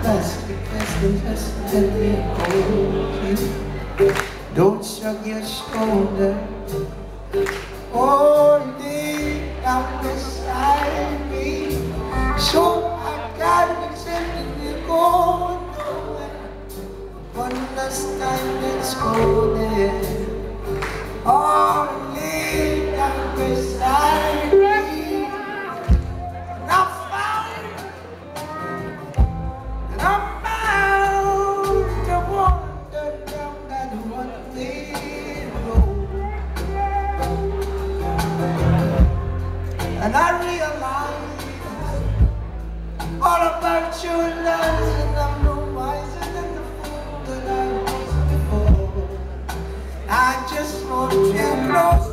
just let me hold you. Don't shrug your shoulders. Hold it down beside me. So I gotta pretend you go nowhere. One last time, let's go there. Hold it down beside me. And I realize all about your lies, and I'm no wiser than the fool that I was before. I just want you close.